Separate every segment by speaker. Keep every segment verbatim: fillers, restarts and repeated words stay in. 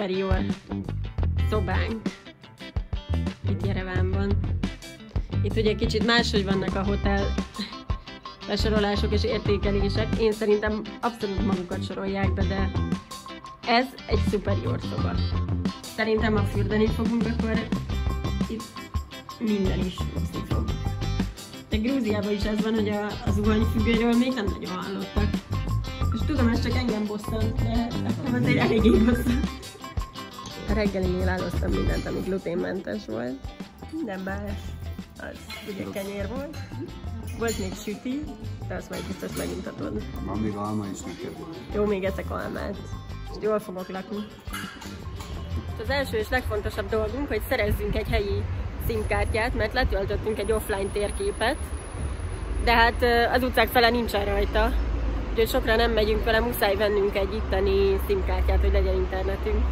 Speaker 1: superior szobánk itt Jerevánban. Itt ugye kicsit máshogy vannak a hotel besorolások és értékelések. Én szerintem abszolút magukat sorolják be, de ez egy superior szoba. Szerintem ha fürdeni fogunk, akkor itt minden is úszni fog. De Grúziában is ez van, hogy a, a zuhanyfüggönyről még nem nagyon hallottak. És tudom, ez csak engem bosszant, de ez egy eléggé bosszant. A reggelinél elhoztam mindent, ami gluténmentes volt. Minden más az ugye kenyér volt. Volt még süti, de azt majd biztos megmutatod.
Speaker 2: Van még alma is neked.
Speaker 1: Jó, még eszek almát. És jól fogok lakni. Az első és legfontosabb dolgunk, hogy szerezzünk egy helyi SIM-kártyát, mert letöltöttünk egy offline térképet, de hát az utcák fele nincsen rajta, úgyhogy sokra nem megyünk vele, muszáj vennünk egy itteni SIM-kártyát, hogy legyen internetünk.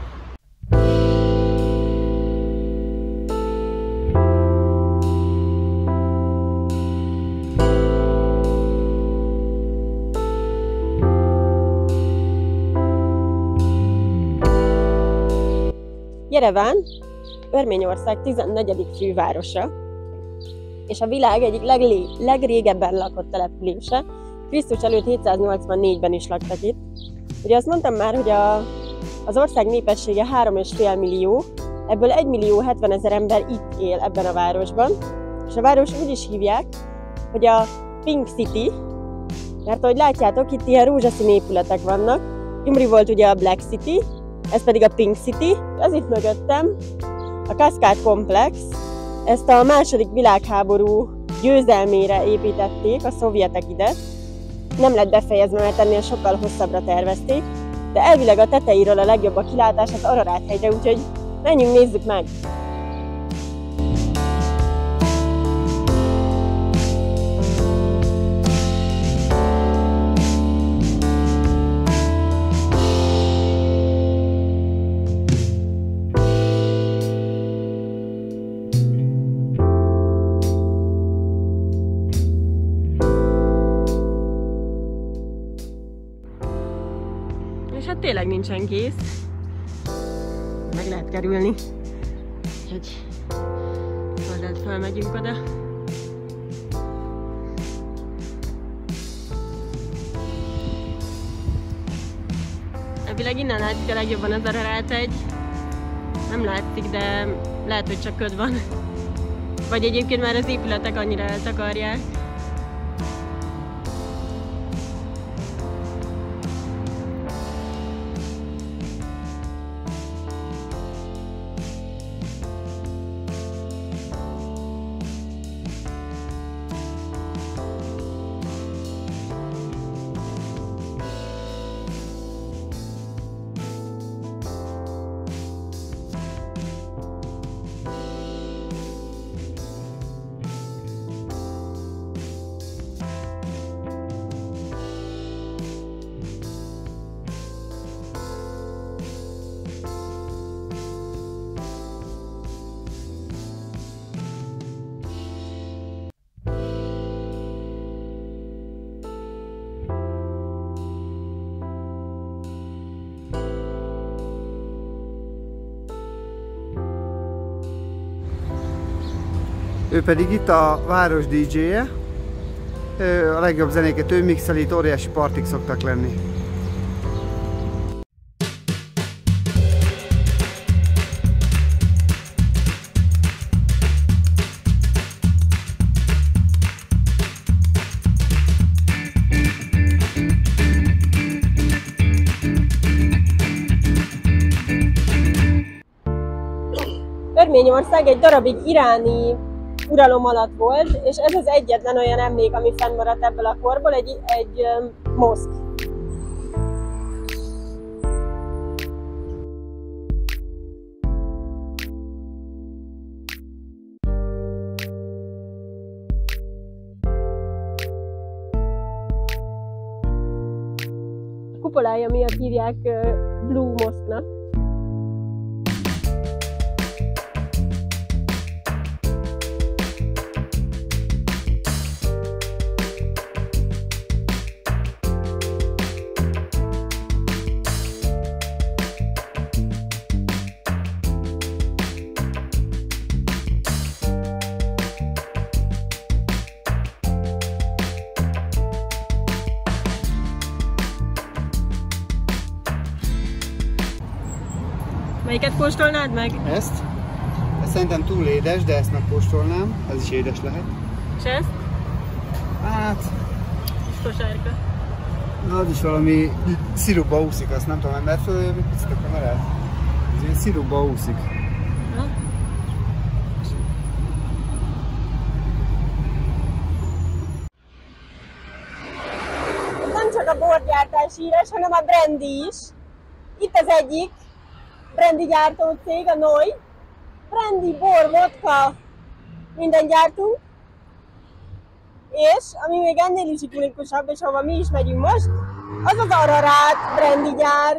Speaker 1: Jereván Örményország tizennegyedik fővárosa, és a világ egyik leglé, legrégebben lakott települése. Krisztus előtt hétszáznyolcvannégyben is laktak itt. Ugye azt mondtam már, hogy a, az ország népessége három és fél millió, ebből egy millió hetvenezer ember itt él ebben a városban, és a város úgy is hívják, hogy a Pink City, mert ahogy látjátok, itt ilyen rózsaszín épületek vannak. Gyumri volt ugye a Black City, ez pedig a Pink City. Ez itt mögöttem a Cascade Complex. Ezt a második világháború győzelmére építették a szovjetek ide. Nem lett befejezve, mert ennél sokkal hosszabbra tervezték, de elvileg a tetejéről a legjobb a kilátás az Ararat-hegyre, úgyhogy menjünk, nézzük meg! És hát tényleg nincsen kész. Meg lehet kerülni. Úgyhogy oldalt felmegyünk oda. Elvileg innen látszik a legjobban az Ararat-hegy. Nem látszik, de lehet, hogy csak köd van. Vagy egyébként már az épületek annyira eltakarják.
Speaker 2: Ő pedig itt a város dé dzséje. A legjobb zenéket ő mixeli, itt óriási partik szoktak lenni.
Speaker 1: Örményország egy darabig iráni uralom alatt volt, és ez az egyetlen olyan emlék, ami fennmaradt ebből a korból, egy, egy um, moszk. A kupolája miatt hívják uh, Blue Mosque-nak. Melyiket kóstolnád meg?
Speaker 2: Ezt. Ez szerintem túl édes, de ezt megkóstolnám. Ez is édes lehet.
Speaker 1: És ezt?
Speaker 2: Hát...
Speaker 1: Sosárka.
Speaker 2: Na, az is valami szirupba úszik, azt nem tudom, mert föl egy picit a kamerát. Ez ilyen szirupba úszik.
Speaker 1: Ha? Nem csak a borgyártás híres, hanem a brandy is. Itt az egyik brandy gyártó cég, a Noi. Brandy, bor, vodka, minden gyártunk. És, ami még ennél is ikonikusabb, és ahova mi is megyünk most, az az Ararat brandy gyár.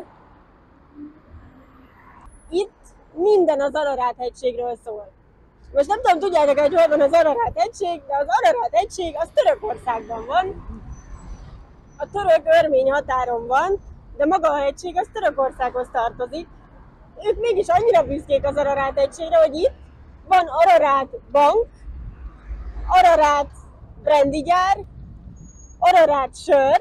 Speaker 1: Itt minden az Ararat hegységről szól. Most nem tudom, tudjátok, hogy hol van az Ararat hegység, de az Ararat hegység az Törökországban van. A török-örmény határon van, de maga a hegység az Törökországhoz tartozik. Ők mégis annyira büszkék az Ararat hegységre, hogy itt van Ararat bank, Ararat brandy gyár, Ararat sör.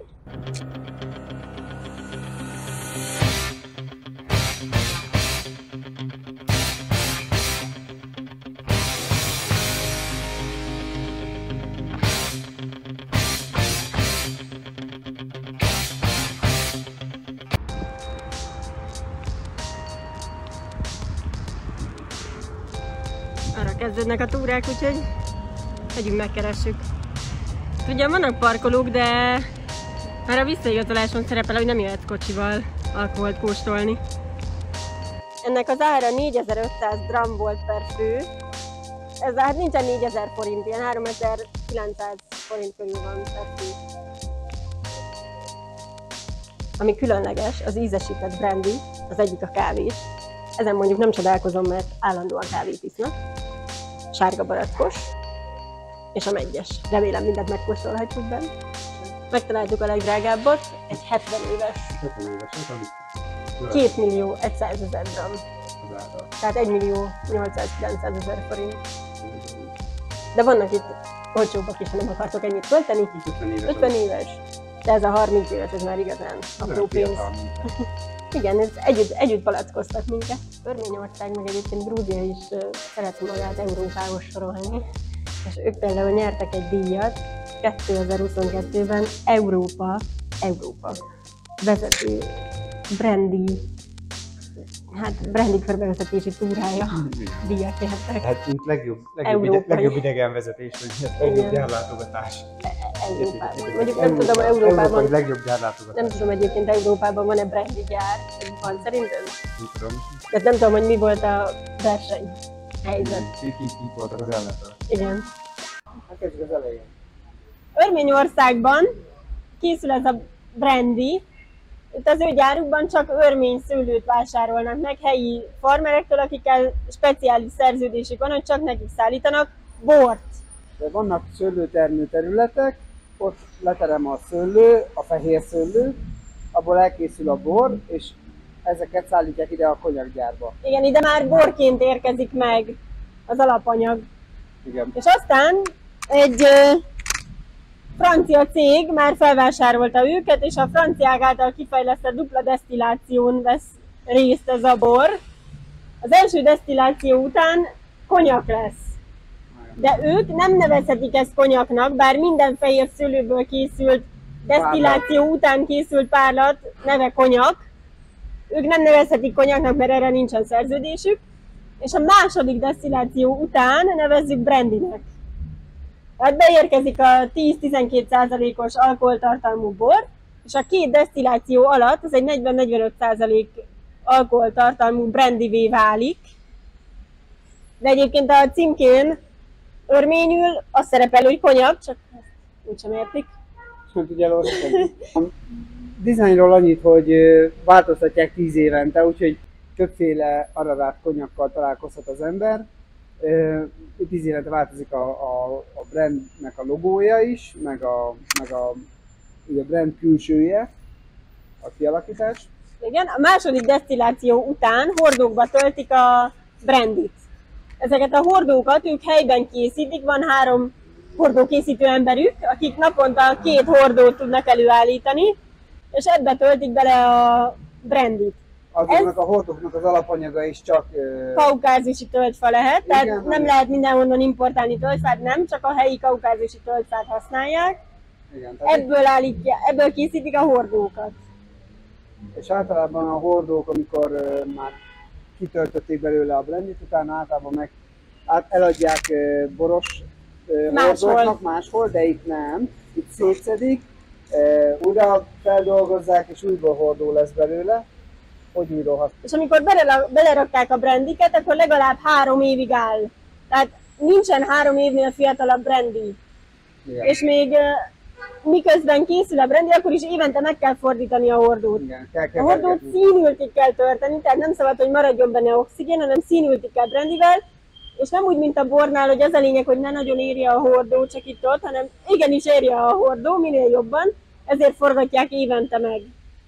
Speaker 1: Arra kezdődnek a túrák, úgyhogy megyünk, megkeressük. Ugyan vannak parkolók, de már a visszaigazoláson szerepel, hogy nem jöhetsz kocsival alkoholt kóstolni. Ennek az ára négyezer-ötszáz dram volt per fő. Ez hát nincsen négyezer forint, ilyen háromezer-kilencszáz forint körül van per fő. Ami különleges, az ízesített brandy, az egyik a kávés. Ezen mondjuk nem csodálkozom, mert állandóan kávét isznak. Sárga barackos. És a meggyes. Remélem mindent megkóstolhatjuk benne. Megtaláltuk a legdrágábbat, egy hetven éves.
Speaker 2: hetven éves,
Speaker 1: két millió százezer dram. Tehát egy millió nyolcszáz-kilencszázezer forint. De vannak itt olcsóbbak is, ha nem akartok ennyit költeni. ötven éves. De ez a harminc éves, ez már igazán apró pénz. Igen, ez együtt, együtt palackoztat minket. Örményország, meg egyébként Grúzia is uh, szereti magát Európához sorolni. És ők például nyertek egy díjat kétezer-huszonkettőben Európa, Európa vezető brandy, hát brandy körbevezetési túrája díjat nyertek.
Speaker 2: Hát mint legjobb, legjobb, ide, legjobb idegenvezetés, hogy legjobb gyárlátogatás.
Speaker 1: Európában. Mondjuk nem tudom, Európában,
Speaker 2: legjobb gyárlátogatás.
Speaker 1: nem tudom egyébként Európában van-e brandy gyár, van szerintem?
Speaker 2: Nem tudom.
Speaker 1: Tehát nem tudom, hogy mi volt a verseny helyzet.
Speaker 2: Ki voltak az ellenfelek.
Speaker 1: Igen.
Speaker 2: Hát kezdjük az elején.
Speaker 1: Örményországban készül ez a brandy. Itt az ő gyárukban csak örmény szőlőt vásárolnak meg helyi farmerektől, akikkel speciális szerződésük van, hogy csak nekik szállítanak bort.
Speaker 2: De vannak szőlőtermő területek, ott leterem a szőlő, a fehér szőlő, abból elkészül a bor, és ezeket szállítják ide a konyakgyárba.
Speaker 1: Igen, ide már borként érkezik meg az alapanyag.
Speaker 2: Igen.
Speaker 1: És aztán egy uh, francia cég már felvásárolta őket, és a franciák által kifejlesztett dupla desztilláción vesz részt ez a bor. Az első desztilláció után konyak lesz. De ők nem nevezhetik ezt konyaknak, bár minden fehér szőlőből készült desztilláció után készült párlat neve konyak. Ők nem nevezhetik konyaknak, mert erre nincsen szerződésük. És a második desztilláció után nevezzük brandynek. Tehát beérkezik a tíz-tizenkét százalékos alkoholtartalmú bor, és a két desztilláció alatt az egy negyven-negyvenöt százalék alkoholtartalmú brandyvé válik. De egyébként a címkén örményül az szerepel, hogy konyak, csak úgysem értik.
Speaker 2: Nem tudja elolvasni. A dizájnról annyit, hogy változtatják tíz évente, úgyhogy többféle Ararat konyakkal találkozhat az ember. tíz évente változik a, a, a brandnek a logója is, meg a, meg a, a brand külsője, a kialakítás.
Speaker 1: Igen, a második desztilláció után hordókba töltik a brandyt. Ezeket a hordókat ők helyben készítik, van három hordókészítő emberük, akik naponta két hordót tudnak előállítani, és ebbe töltik bele a brandyt.
Speaker 2: azoknak a hordóknak az alapanyaga is csak...
Speaker 1: Kaukázusi tölgyfa lehet,
Speaker 2: igen,
Speaker 1: tehát nem
Speaker 2: igen.
Speaker 1: lehet mindenhonnan importálni tölgyfát, nem, csak a helyi kaukázusi tölgyfát használják.
Speaker 2: Igen,
Speaker 1: ebből, állítja, ebből készítik a hordókat.
Speaker 2: És általában a hordók, amikor uh, már kitöltötték belőle a brandit, utána általában meg át, eladják uh, boros uh,
Speaker 1: máshol.
Speaker 2: hordóknak máshol, de itt nem. Itt szétszedik, uh, újra feldolgozzák, és újból hordó lesz belőle, hogy újra.
Speaker 1: És amikor belerakták a brandiket, akkor legalább három évig áll. Tehát nincsen három évnél fiatalabb brandi.
Speaker 2: Igen.
Speaker 1: És még uh, miközben készül a brandy, akkor is évente meg kell fordítani a hordót.
Speaker 2: Igen, kell
Speaker 1: a hordót színültig kell tölteni, tehát nem szabad, hogy maradjon benne oxigén, hanem színültig kell brandivel, és nem úgy, mint a bornál, hogy az a lényeg, hogy ne nagyon érje a hordó, csak itt ott, hanem igenis érje a hordó, minél jobban, ezért forgatják évente meg.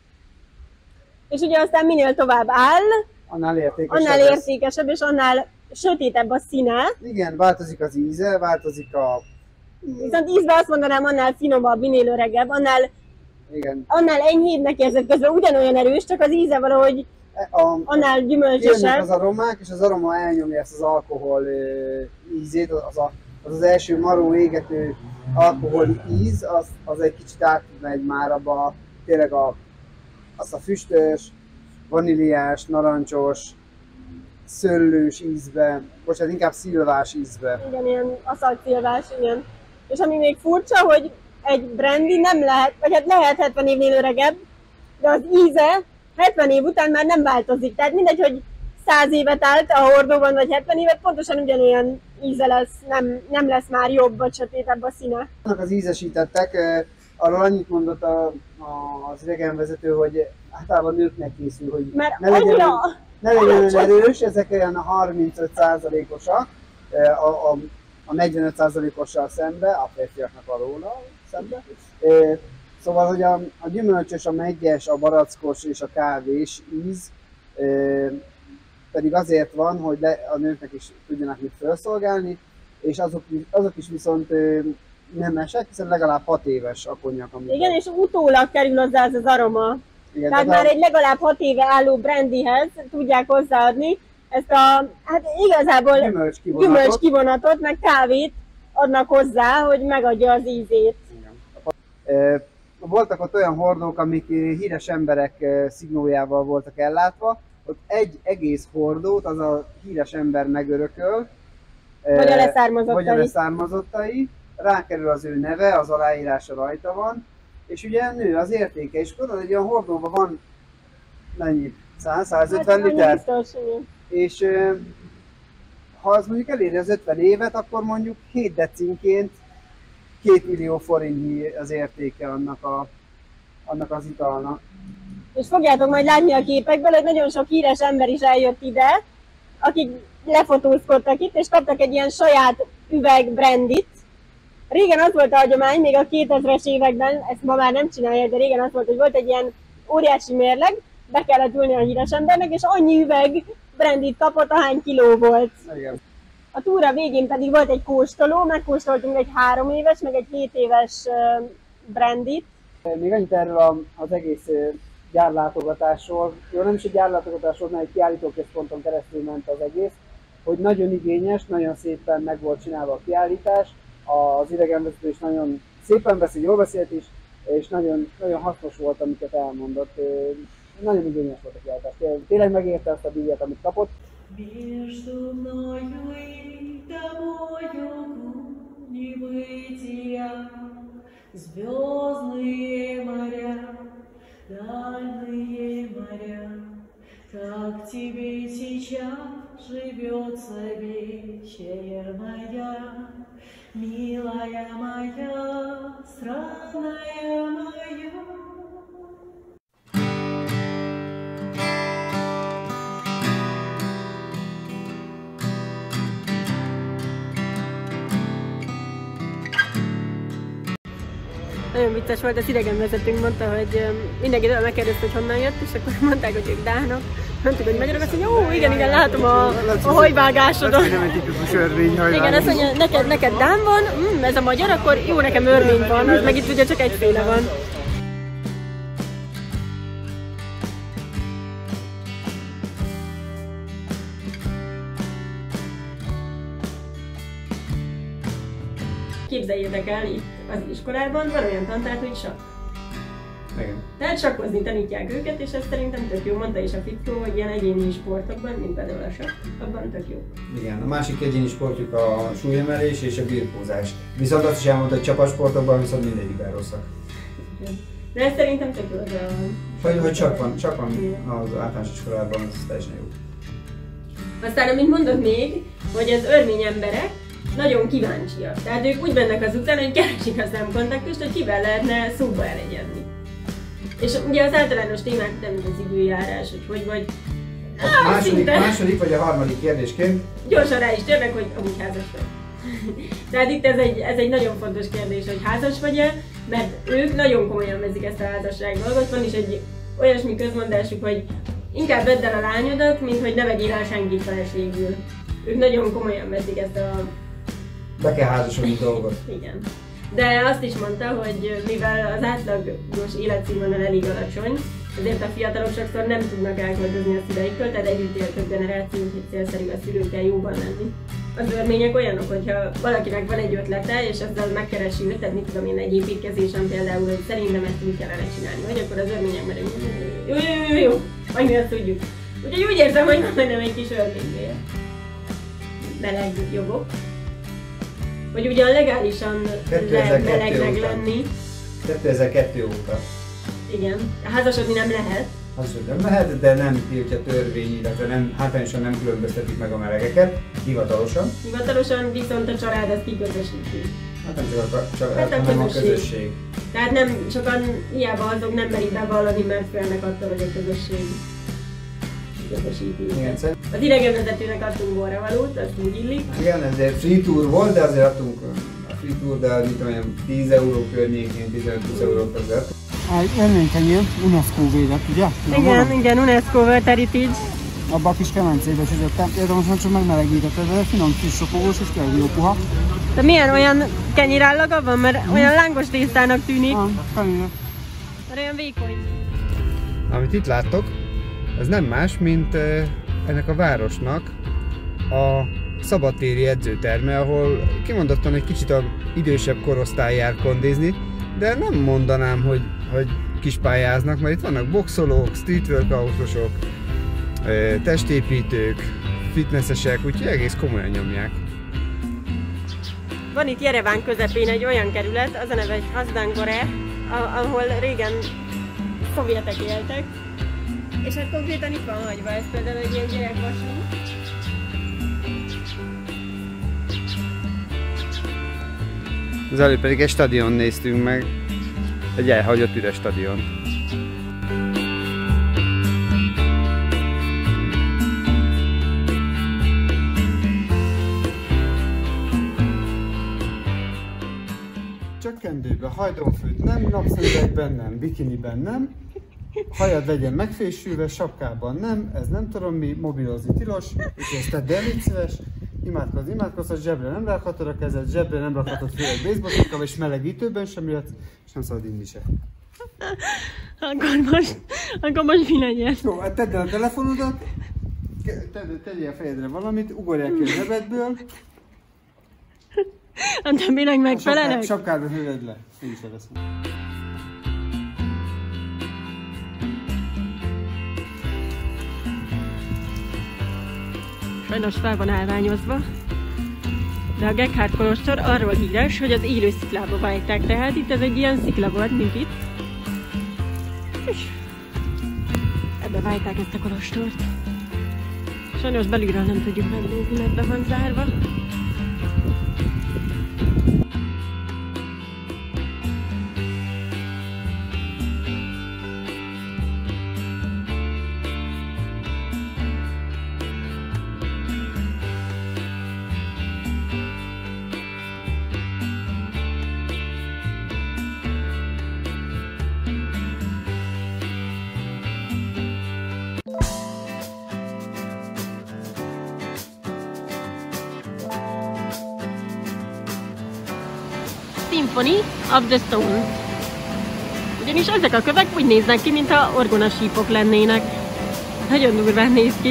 Speaker 1: És ugye aztán minél tovább áll,
Speaker 2: annál értékesebb,
Speaker 1: annál értékesebb és annál sötétebb a színe.
Speaker 2: Igen, változik az íze, változik a...
Speaker 1: Viszont ízben azt mondanám, annál finomabb, minél öregebb, annál,
Speaker 2: igen.
Speaker 1: annál enyhébbnek érzed közben, ugyanolyan erős, csak az íze valahogy
Speaker 2: a,
Speaker 1: annál gyümölcsösebb.
Speaker 2: Jönnek az aromák, és az aroma elnyomja ezt az alkohol ízét, az az, az, az első maró égető alkoholi íz, az, az egy kicsit átmegy már abba, tényleg a, az a füstös, vaníliás, narancsos, szőlős ízbe, bocsánat, inkább szilvás ízbe.
Speaker 1: Igen, ilyen aszaltszilvás, igen. És ami még furcsa, hogy egy brandy nem lehet, vagy hát lehet hetven évnél öregebb, de az íze hetven év után már nem változik. Tehát mindegy, hogy száz évet állt a hordóban, vagy hetven évet, pontosan ugyanolyan íze lesz, nem, nem lesz már jobb, vagy sötétebb a színe.
Speaker 2: Az ízesítettek, arról annyit mondott a, a, az idegenvezető, hogy általában nőknek készül, hogy
Speaker 1: mert
Speaker 2: ne legyen,
Speaker 1: annyira...
Speaker 2: ne legyen olyan erős, ezek olyan a harmincöt százalékosak, a, a, a negyvenöt százalékossal szembe, a férfiaknak valóra szembe. Szóval, hogy a, a gyümölcsös, a meggyes, a barackos és a kávés íz pedig azért van, hogy le, a nőknek is tudjanak mit felszolgálni, és azok, azok is viszont nemesek, hiszen legalább hat éves a konyak.
Speaker 1: Igen, és utólag kerül hozzá az az aroma.
Speaker 2: Igen,
Speaker 1: tehát már a... egy legalább hat éve álló brandyhez tudják hozzáadni ezt a, hát igazából
Speaker 2: gyümölcs kivonatot,
Speaker 1: gyümölcs kivonatot meg kávét adnak hozzá, hogy megadja az ízét.
Speaker 2: Igen. Voltak ott olyan hordók, amik híres emberek szignójával voltak ellátva, ott egy egész hordót az a híres ember megörököl,
Speaker 1: vagy a leszármazottai,
Speaker 2: vagy a leszármazottai, rákerül az ő neve, az aláírása rajta van, és ugye nő az értéke, és tudod, egy olyan hordóban van mennyi? száz-százötven
Speaker 1: hát,
Speaker 2: liter?
Speaker 1: Biztos,
Speaker 2: és ha az mondjuk eléri az ötven évet, akkor mondjuk hét decinként két millió forintnyi az értéke annak, a, annak az italnak.
Speaker 1: És fogjátok majd látni a képekből, hogy nagyon sok híres ember is eljött ide, akik lefotózkodtak itt, és kaptak egy ilyen saját üveg brandit. Régen az volt a hagyomány, még a kétezres években, ezt ma már nem csinálják, de régen az volt, hogy volt egy ilyen óriási mérleg, be kellett ülni a híres embernek, és annyi üveg brandit kapott, ahány kiló volt.
Speaker 2: Igen.
Speaker 1: A túra végén pedig volt egy kóstoló, megkóstoltunk egy három éves, meg egy hét éves brandit.
Speaker 2: Még annyit erről az egész gyárlátogatásról, jó, nem is egy gyárlátogatásról, mert egy kiállítóközponton keresztül ment az egész, hogy nagyon igényes, nagyon szépen meg volt csinálva a kiállítás, az idegenvezető is nagyon szépen beszél, jól beszélt is, és nagyon, nagyon hasznos volt, amiket elmondott. Nagyon igényes volt a kiállítás. Tényleg megérte azt a díjat, amit kapott.
Speaker 3: Звездные моря, дальние моря, как тебе сейчас живется, вечер моя, милая моя, странная моя.
Speaker 1: Nagyon vicces volt, az idegenvezetőnk mondta, hogy mindenki megkérdezte, hogy honnan jött, és akkor mondták, hogy ők dánok. Mondtuk, hogy magyarok, azt mondja, ó, igen, igen, látom a, a hajvágásodon. Igen, azt mondja, neked, neked dán van, mm, ez a magyar, akkor jó, nekem örmény van, meg itt ugye csak egyféle van. Képzeljétek el, itt az iskolában van olyan tantárgy, hogy sakk.
Speaker 2: Igen.
Speaker 1: Tehát sakkozni tanítják őket, és ez szerintem tök jó. Mondta is a fickó, hogy ilyen egyéni sportokban, mint például a sakk, abban tök jó.
Speaker 2: Igen, a másik egyéni sportjuk a súlyemelés és a birkózás. Viszont azt is elmondta, hogy csapatsportokban viszont mindegyikben rosszak.
Speaker 1: De ez szerintem tök jó az a...
Speaker 2: Hogy, hogy csak van, csak van az általános iskolában, ez teljesen jó.
Speaker 1: Aztán, amit mondok még, hogy az örmény emberek nagyon kíváncsiak. Tehát ők úgy mennek az utcán, hogy keresik a szemkontaktust, hogy kivel lehetne szóba elegyezni. És ugye az általános témák nem az időjárás, hogy hogy vagy...
Speaker 2: A második, második vagy a harmadik kérdésként
Speaker 1: gyorsan rá is térnek, hogy amúgy házas vagy. Tehát itt ez egy, ez egy nagyon fontos kérdés, hogy házas vagy-e, mert ők nagyon komolyan veszik ezt a házasság dolgot. Van is egy olyasmi közmondásuk, hogy inkább vedd el a lányodat, mint hogy ne vegyél el senkit feleségül. Ők nagyon komolyan veszik ezt a...
Speaker 2: be kell házasodni dolgot.
Speaker 1: Igen. De azt is mondta, hogy mivel az átlagos életszínvonal elég alacsony, ezért a fiatalok sokszor nem tudnak elköltözni a szüleiktől, tehát együtt él több generáció, úgyhogy célszerű a szülőkkel jóban lenni. Az örmények olyanok, hogyha valakinek van egy ötlete, és ezzel megkeresi őt, tehát mit tudom én, egy építkezésen például, hogy szerintem ezt úgy kellene csinálni, vagy akkor az örmények már egy jó, jó, jó, jó, jó, majd mi azt tudjuk. Úgyhogy úgy érzem, hogy van bennem egy kis örményvér. Meleg jogok. Hogy ugyan legálisan melegnek lenni.
Speaker 2: kétezer-kettő óta.
Speaker 1: Igen, házasodni nem lehet.
Speaker 2: Házasodni nem lehet, de nem tiltja törvény, illetve nem, hátrányosan nem különböztetik meg a melegeket, hivatalosan.
Speaker 1: Hivatalosan viszont a család ezt kiközösíti.
Speaker 2: Hát nem csak a család,
Speaker 1: hát a
Speaker 2: hanem
Speaker 1: közösség.
Speaker 2: a közösség.
Speaker 1: Tehát nem sokan hiába azok nem merik bevallani, mert félnek attól, hogy a közösség közösíti.
Speaker 2: Igen,
Speaker 1: az idegenvezetőnek adtunk borravalót, azt úgy illik.
Speaker 2: Igen, ez egy free tour volt, de azért adtunk a free tour, de mit tudom én, tíz euró környékén, tizenöt-húsz euró között.
Speaker 4: Egy örménykenyér, UNESCO védett, ugye?
Speaker 1: Igen, igen, UNESCO World Heritage.
Speaker 4: Abba a kis kemencébe sütöttem, érdemes most csak megmelegítetted, de finom kis sopogós és tényleg jó puha.
Speaker 1: De milyen olyan kenyérállag van, mert hmm. olyan lángos tésztának tűnik.
Speaker 4: Ah, kenyér.
Speaker 1: Mert olyan vékony.
Speaker 2: Amit itt láttok, az nem más, mint ennek a városnak a szabadtéri edzőterme, ahol kimondottan egy kicsit a idősebb korosztály jár kondizni, de nem mondanám, hogy, hogy kispályáznak, mert itt vannak boxolók, street workoutosok, testépítők, fitnessesek, úgyhogy egész komolyan nyomják.
Speaker 1: Van itt Jereván közepén egy olyan kerület, az a neve, hogy Hazdangore, ahol régen szovjetek éltek, és hát konkrétan itt van hagyva, ez például egy ilyen gyerekvasú.
Speaker 2: Az előbb pedig egy stadion néztünk meg, egy elhagyott üres stadion.
Speaker 4: Csökkentőbe, hajdonfőt nem, napszemüvegben nem, bikiniben nem, hajad legyen megfésülve, sapkában nem, ez nem tudom mi, mobilozni tilos, úgyhogy ezt tedd el, légy szíves. Imádkozz, imádkozz, zsebre nem rakhatod a kezed, zsebre nem rakhatod fél egy baseballkockába, és melegítőben sem jöhetsz, és nem szabad inni se.
Speaker 1: Akkor most, akkor most mi legyen?
Speaker 4: Jó, hát tedd el a telefonodat, tegyél a fejedre valamit, ugorják ki a zsebedből.
Speaker 1: A többinek megfelelek?
Speaker 4: Sapkádba hőved le, én is leveszem.
Speaker 1: Sajnos fel van állványozva, de a Geghard kolostor arról híres, hogy az élő sziklába vájták, tehát itt ez egy ilyen szikla volt, mint itt. És ebbe vájták ezt a kolostort. Sajnos belülről nem tudjuk megnézni, mert be van zárva. Symphony of the Stones. Ugyanis ezek a kövek úgy néznek ki, mintha orgonasípok lennének. Nagyon durván néz ki.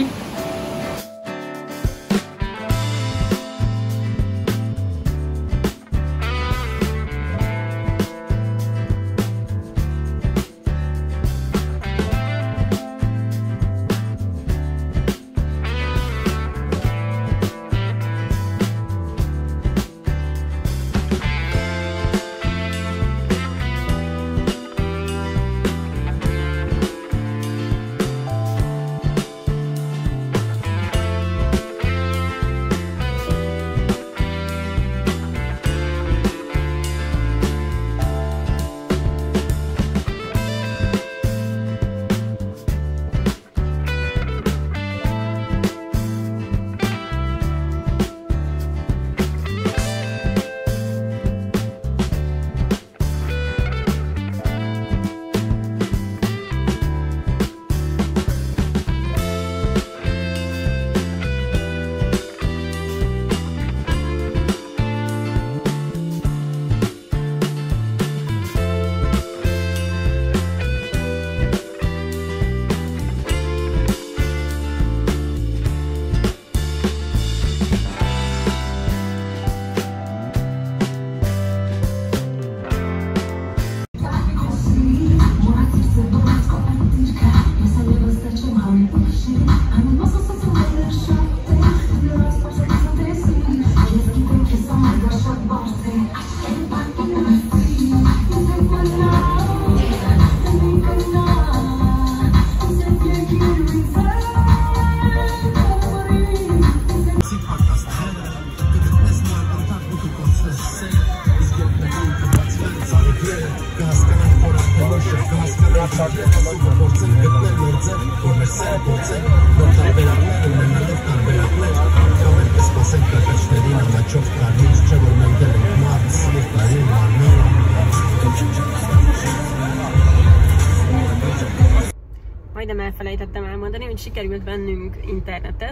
Speaker 1: Majdnem elfelejtettem elmondani, hogy sikerült vennünk internetet.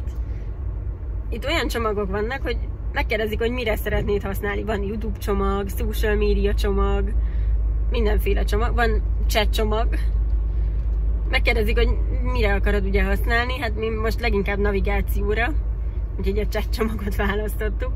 Speaker 1: Itt olyan csomagok vannak, hogy megkérdezik, hogy mire szeretnéd használni. Van YouTube csomag, social media csomag, mindenféle csomag, van chat csomag. Megkérdezik, hogy mire akarod ugye használni, hát mi most leginkább navigációra, úgyhogy a chat csomagot választottuk.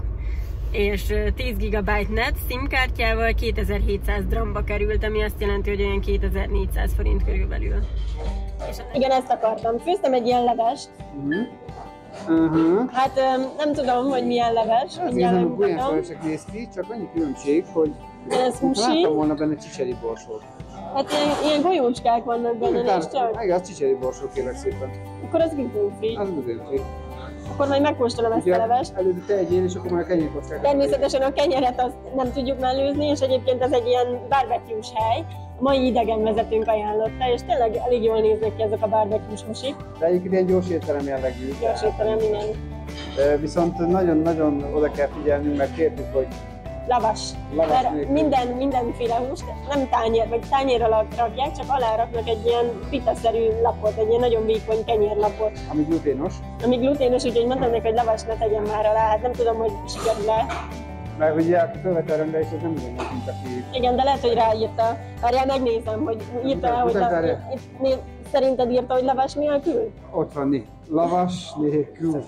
Speaker 1: És tíz gigabyte net SIM kártyával kétezer-hétszáz dramba került, ami azt jelenti, hogy olyan kétezer-négyszáz forint körülbelül. És igen, ezt akartam. Főztem egy ilyen levest.
Speaker 2: Uh-huh. Uh-huh.
Speaker 1: Hát nem tudom, hogy milyen leves.
Speaker 2: Ez nem olyan levesek néz ki, csak annyi különbség, hogy
Speaker 1: ez húsi.
Speaker 2: Láttam volna benne csicseri borsót.
Speaker 1: Hát ilyen, ilyen golyócskák vannak benne,
Speaker 2: nincs
Speaker 1: csak?
Speaker 2: Igen, az csicseri borsó, kérlek szépen.
Speaker 1: Akkor az gluten-free.
Speaker 2: Az gluten-free.
Speaker 1: Akkor majd megkóstolom ezt a levest.
Speaker 2: Előtte te egyél, és akkor majd a kenyérkockákat.
Speaker 1: Természetesen a kenyeret azt nem tudjuk mellőzni, és egyébként ez egy ilyen barbecue-s hely. A mai idegenvezetőnk ajánlotta, és tényleg elég jól néznek ki ezek a barbecue-s húsik.
Speaker 2: De egyébként ilyen gyors étterem jellegű.
Speaker 1: Gyors étterem, igen.
Speaker 2: Viszont nagyon-nagyon oda kell figyelnünk, mert kértük, hogy
Speaker 1: Lavas.
Speaker 2: Lavas
Speaker 1: minden, mindenféle húst, nem tányér, vagy tányérra rakják, csak aláraknak egy ilyen pitaszerű lapot, egy ilyen nagyon vékony kenyérlapot.
Speaker 2: Ami gluténos.
Speaker 1: Ami gluténos, úgyhogy mondtam neki, hogy lavas ne tegyen már alá, hát nem tudom, hogy sikerül-e.
Speaker 2: Mert ugye a követelőre is ez nem ugyanaz, mint aki...
Speaker 1: Igen, de lehet, hogy ráírta. Várjál, megnézem, hogy írta el, hogy la... Itt, szerinted írta, hogy lavas nélkül?
Speaker 2: Ott van, né. Lavas nélkül.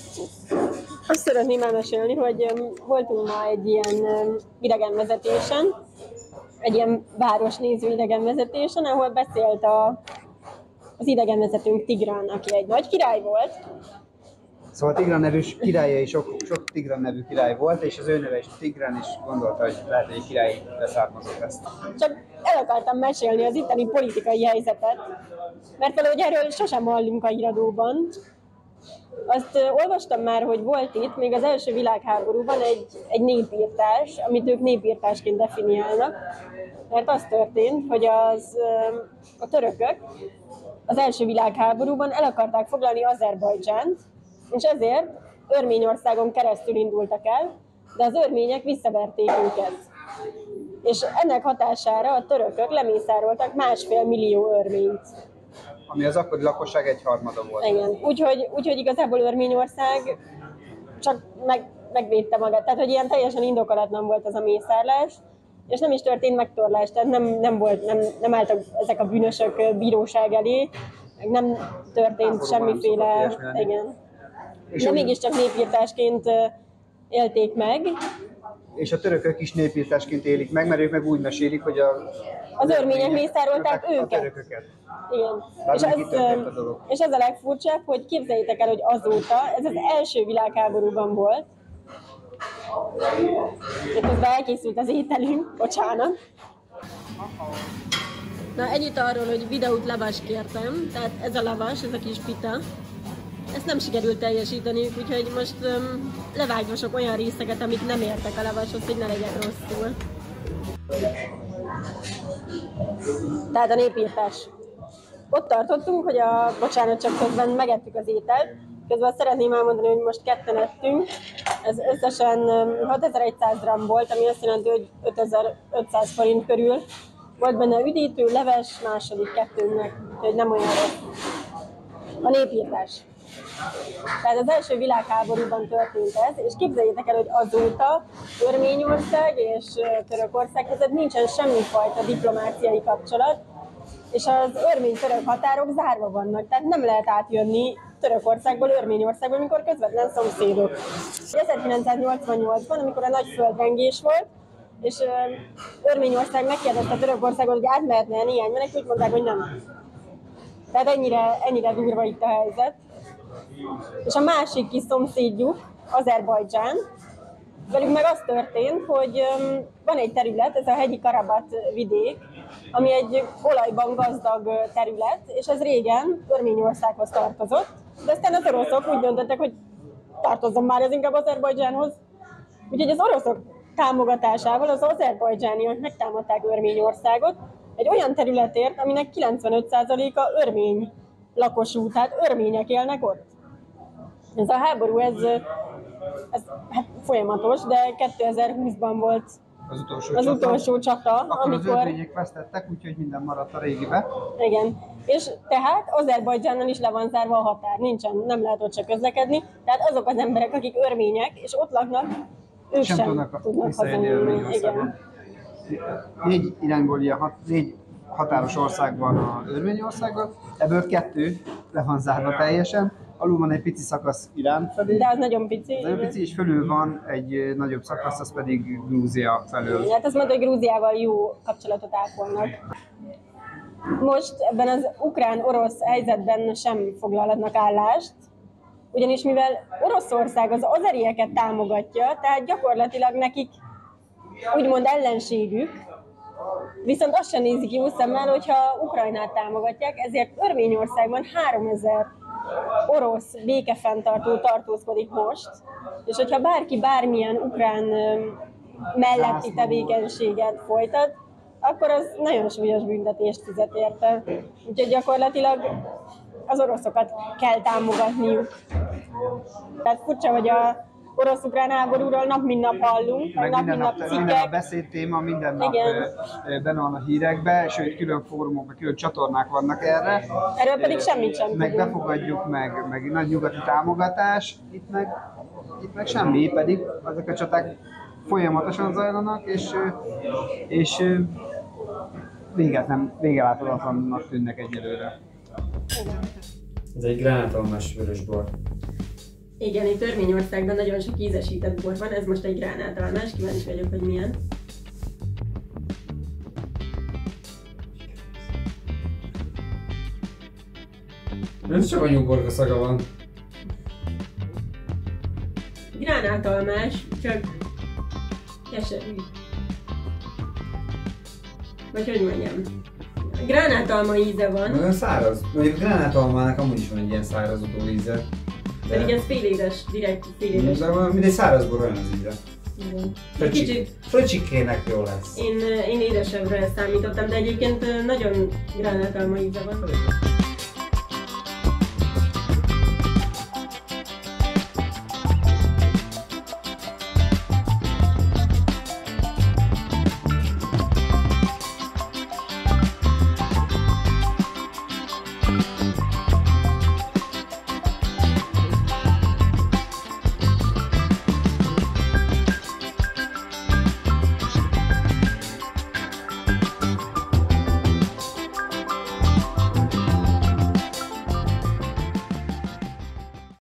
Speaker 1: Azt szeretném elmesélni, hogy um, voltunk ma egy ilyen um, idegenvezetésen, egy ilyen városnéző idegenvezetésen, ahol beszélt a, az idegenvezetőnk Tigran, aki egy nagy király volt.
Speaker 2: Szóval Tigran nevű királya is, sok, sok Tigran nevű király volt, és az ő neve is Tigran, és gondolta, hogy lehet, hogy egy király leszármazott ezt.
Speaker 1: Csak el akartam mesélni az itteni politikai helyzetet, mert valahogy erről sosem hallunk a híradóban. Azt uh, olvastam már, hogy volt itt még az első világháborúban egy, egy népírtás, amit ők népírtásként definiálnak, mert az történt, hogy az, uh, a törökök az első világháborúban el akarták foglalni Azerbajdzsánt, és ezért Örményországon keresztül indultak el, de az örmények visszaverték őket. És ennek hatására a törökök lemészároltak másfél millió örményt.
Speaker 2: Ami az akkori lakosság egyharmada volt.
Speaker 1: Igen, úgyhogy, úgyhogy igazából Örményország csak meg, megvédte magát. Tehát, hogy ilyen teljesen indokolatlan volt az a mészárlás, és nem is történt megtorlás, tehát nem, nem, volt, nem, nem álltak ezek a bűnösök bíróság elé, meg nem történt
Speaker 2: Háborúban
Speaker 1: semmiféle... Igen. De mégiscsak népírtásként élték meg.
Speaker 2: És a törökök is népírtásként élik meg, mert ők meg úgy mesélik, hogy a...
Speaker 1: Az örmények mészárolták őket.
Speaker 2: A törököket.
Speaker 1: Igen. És
Speaker 2: ez,
Speaker 1: a és ez a legfurcsább, hogy képzeljétek el, hogy azóta, ez az első világháborúban volt, és közben elkészült az ételünk, bocsánat. Na, ennyit arról, hogy videót lavas kértem, tehát ez a lavas, ez a kis pita. Ezt nem sikerült teljesíteniük, úgyhogy most um, levágdosok olyan részeket, amik nem értek a lavashoz, hogy ne legyen rosszul. Tehát a népírtás. Ott tartottunk, hogy a, bocsánat, csak közben megettük az ételt. Közben szeretném elmondani, hogy most ketten ettünk. Ez összesen hatezer-száz gramm volt, ami azt jelenti, hogy ötezer-ötszáz forint körül. Volt benne üdítő, leves, második kettőnknek, úgyhogy nem olyan rossz. A népírtás. Tehát az első világháborúban történt ez, és képzeljétek el, hogy azóta Örményország és Törökország között nincsen semmifajta diplomáciai kapcsolat, és az örmény-török határok zárva vannak, tehát nem lehet átjönni Törökországból Örményországból, amikor közvetlen szomszédok. ezerkilencszáznyolcvannyolcban, amikor a nagy földrengés volt, és Örményország megkérdezte Törökországot, hogy átmehetne néhány menekült, mondták, hogy nem. Tehát ennyire, ennyire durva itt a helyzet. És a másik kis szomszédjuk, Azerbajdzsán, velük meg az történt, hogy van egy terület, ez a hegyi Karabat vidék, ami egy olajban gazdag terület, és ez régen Örményországhoz tartozott, de aztán az oroszok úgy döntöttek, hogy tartozzon már ez inkább Azerbajdzsánhoz. Úgyhogy az oroszok támogatásával az azerbajdzsániak megtámadták Örményországot egy olyan területért, aminek kilencvenöt százaléka örmény lakosú, tehát örmények élnek ott. Ez a háború, ez, ez hát folyamatos, de kétezer-húszban volt
Speaker 2: az utolsó,
Speaker 1: az
Speaker 2: csata.
Speaker 1: utolsó csata,
Speaker 2: Akkor
Speaker 1: amikor...
Speaker 2: az örmények vesztettek, úgyhogy minden maradt a régibe.
Speaker 1: Igen. És tehát Azerbajdzsánnal is le van zárva a határ, nincsen, nem lehet ott se közlekedni. Tehát azok az emberek, akik örmények és ott laknak, ők sem, sem tudnak, tudnak
Speaker 2: visszajönni Örményországban. Négy irányból ilyen hat, négy határos ország van a Örményországgal, ebből kettő le van zárva teljesen. Alul van egy pici szakasz Irán felé.
Speaker 1: De az nagyon pici.
Speaker 2: Az nagyon pici, és fölül van egy nagyobb szakasz, az pedig Grúzia felől.
Speaker 1: Hát azt mondta, hogy Grúziával jó kapcsolatot ápolnak. Most ebben az ukrán-orosz helyzetben sem foglalhatnak állást, ugyanis mivel Oroszország az azerieket támogatja, tehát gyakorlatilag nekik úgymond ellenségük, viszont azt sem nézik jó szemmel, hogyha Ukrajnát támogatják, ezért Örményországban háromezer orosz békefenntartó tartózkodik most, és hogyha bárki bármilyen ukrán melletti tevékenységet folytat, akkor az nagyon súlyos büntetést fizet érte. Úgyhogy gyakorlatilag az oroszokat kell támogatniuk. Tehát furcsa, hogy a orosz-ukrán háborúról nap mint nap hallunk,
Speaker 2: meg
Speaker 1: nap
Speaker 2: minden
Speaker 1: mint nap
Speaker 2: nap,
Speaker 1: cikkek.
Speaker 2: minden nap beszédtéma, minden nap
Speaker 1: Igen.
Speaker 2: benne van a hírekben, sőt külön fórumokban, külön csatornák vannak erre.
Speaker 1: Erről pedig semmit sem
Speaker 2: Meg
Speaker 1: tudunk.
Speaker 2: befogadjuk, meg, meg nagy nyugati támogatás, itt meg, itt meg semmi, pedig ezek a csaták folyamatosan zajlanak, és, és véget nem, végeláthatatlannak tűnnek egyelőre.
Speaker 4: Ez egy gránátalmás vörösbor.
Speaker 1: Igen, itt Örményországban nagyon sok ízesített bor van, ez most egy gránátalmás, kíváncsi vagyok, hogy milyen.
Speaker 4: Ez csak a nyugodga szaga van.
Speaker 1: Gránátalmás, csak keserű. Vagy hogy mondjam? Gránátalma íze van.
Speaker 4: Nagyon száraz. Mondjuk a gránátalmának amúgy is van egy ilyen száraz íze.
Speaker 1: Pedig ez fél édes, direkt fél édes.
Speaker 4: De mint egy száraz bor olyan az íze.
Speaker 1: Igen.
Speaker 4: Fröcsik,
Speaker 1: Kicsit
Speaker 4: fröcsikének jó lesz.
Speaker 1: én, én édesebbre számítottam, de egyébként nagyon gránátalma íze van.